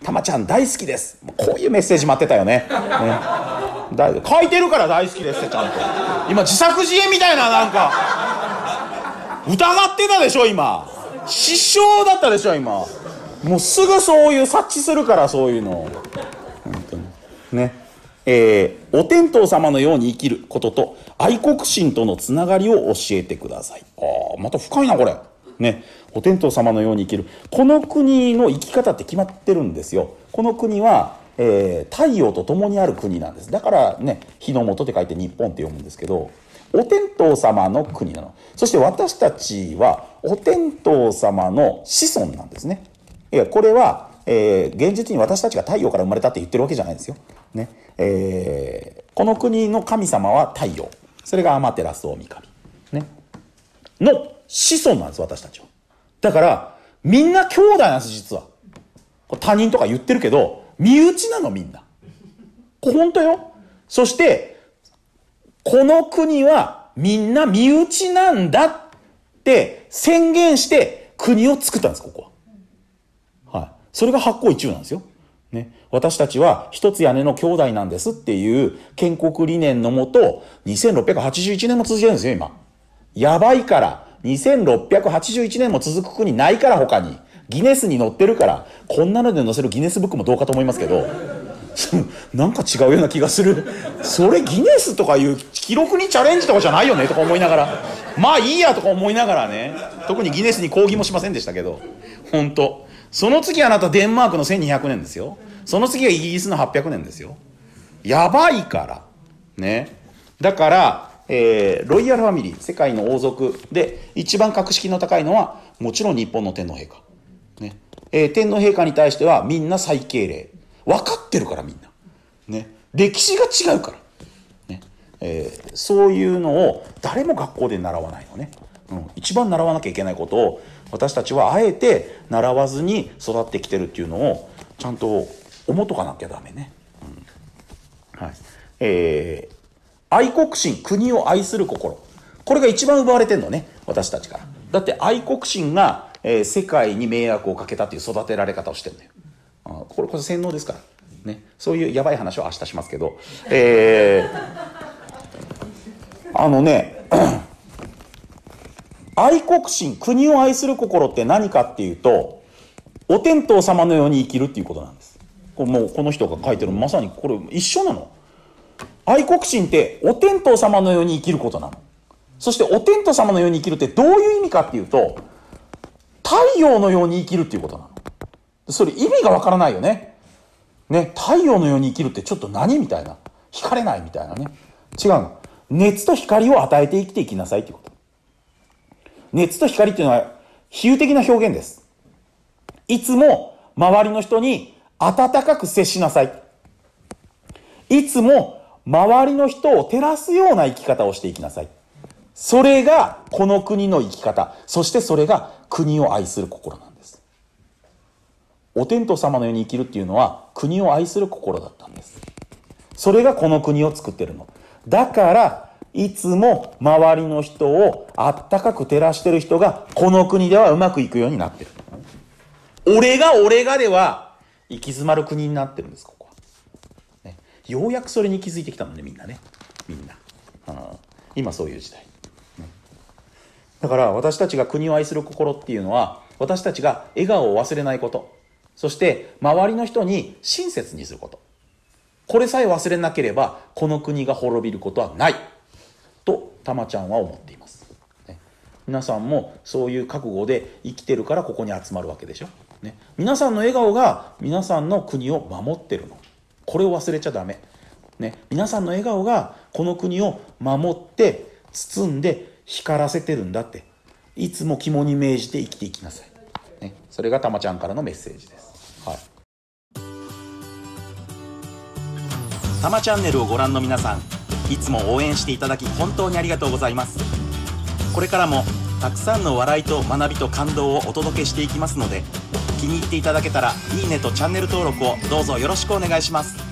たまちゃん大好きです。こういうメッセージ待ってたよね。書いてるから大好きですってちゃんと。今自作自演みたいななんか疑ってたでしょ今。失笑だったでしょ今。もうすぐそういう察知するからそういうの。本当にね。お天道様のように生きることと愛国心とのつながりを教えてください。また深いなこれ。ね、お天道様のように生きる。この国の生き方って決まってるんですよ。この国は、太陽と共にある国なんです。だからね、日の元って書いて日本って読むんですけど、お天道様の国なの。そして私たちはお天道様の子孫なんですね。これは、現実に私たちが太陽から生まれたって言ってるわけじゃないですよ。ね、この国の神様は太陽。それが天照大神、ね、の子孫なんです私たちは。だからみんな兄弟なんです実は。他人とか言ってるけど身内なのみんな。本当よ。そしてこの国はみんな身内なんだって宣言して国を作ったんですここは。はい。それが八甲一中なんですよ。ね。私たちは一つ屋根の兄弟なんですっていう建国理念のもと2681年も続いてるんですよ今。やばいから。2681年も続く国ないから他に。ギネスに載ってるから、こんなので載せるギネスブックもどうかと思いますけど、なんか違うような気がする。それギネスとかいう記録にチャレンジとかじゃないよねとか思いながら、まあいいやとか思いながらね、特にギネスに抗議もしませんでしたけど、本当。その次あなたデンマークの1200年ですよ。その次はイギリスの800年ですよ。やばいから。ね。だから、ロイヤルファミリー、世界の王族で一番格式の高いのはもちろん日本の天皇陛下、ね。天皇陛下に対してはみんな最敬礼。分かってるからみんな。ね。歴史が違うから。ね。そういうのを誰も学校で習わないのね。一番習わなきゃいけないことを私たちはあえて習わずに育ってきてるっていうのをちゃんと思っとかなきゃダメね。はい。愛国心、国を愛する心。これが一番奪われてんのね、私たちから。だって愛国心が、世界に迷惑をかけたっていう育てられ方をしてるのよ。これ洗脳ですから。ね。そういうやばい話を明日しますけど。愛国心、国を愛する心って何かっていうと、お天道様のように生きるっていうことなんです。もうこの人が書いてるまさにこれ一緒なの。愛国心ってお天道様のように生きることなの。そしてお天道様のように生きるってどういう意味かっていうと、太陽のように生きるっていうことなの。それ意味がわからないよね。ね、太陽のように生きるってちょっと何みたいな。光れないみたいなね。違うの。熱と光を与えて生きていきなさいっていうこと。熱と光っていうのは比喩的な表現です。いつも周りの人に温かく接しなさい。いつも周りの人を照らすような生き方をしていきなさい。それがこの国の生き方。そしてそれが国を愛する心なんです。お天道様のように生きるっていうのは国を愛する心だったんです。それがこの国を作ってるの。だからいつも周りの人をあったかく照らしてる人がこの国ではうまくいくようになってる。俺がでは行き詰まる国になってるんです、ここは。ね、ようやくそれに気づいてきたのね、みんなね。みんな。今そういう時代。だから私たちが国を愛する心っていうのは、私たちが笑顔を忘れないこと。そして周りの人に親切にすること。これさえ忘れなければ、この国が滅びることはない。と、たまちゃんは思っています。ね、皆さんもそういう覚悟で生きてるからここに集まるわけでしょ。ね、皆さんの笑顔が皆さんの国を守ってるの。これを忘れちゃダメ。ね、皆さんの笑顔がこの国を守って包んで光らせてるんだって。いつも肝に銘じて生きていきなさい。ね、それがたまちゃんからのメッセージです。はい。たまチャンネルをご覧の皆さん、いつも応援していただき本当にありがとうございます。これからもたくさんの笑いと学びと感動をお届けしていきますので、気に入っていただけたらいいねとチャンネル登録をどうぞよろしくお願いします。